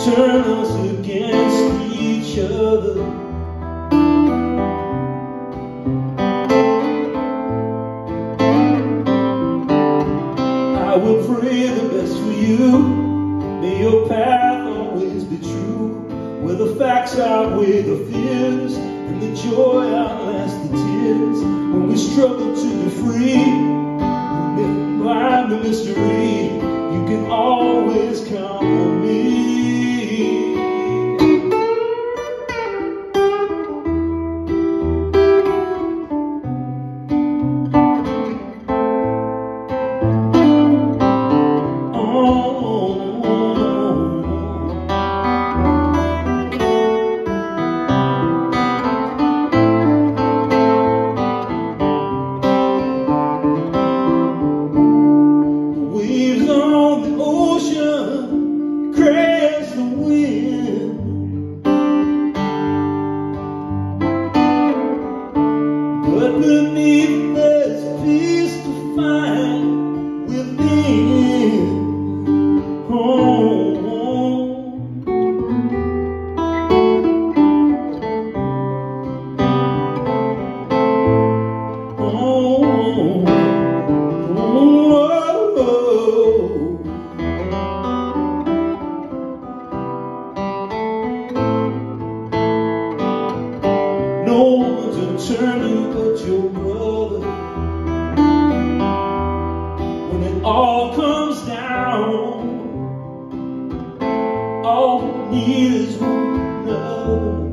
turn us against each other. I will pray the best for you. May your path always be true, where the facts outweigh the fears and the joy outlasts the tears. When we struggle to be free, never mind the mystery, you can always count on me. Crash the wind, but beneath there's peace to find within. No one's determined but your brother. When it all comes down, all we need is one another.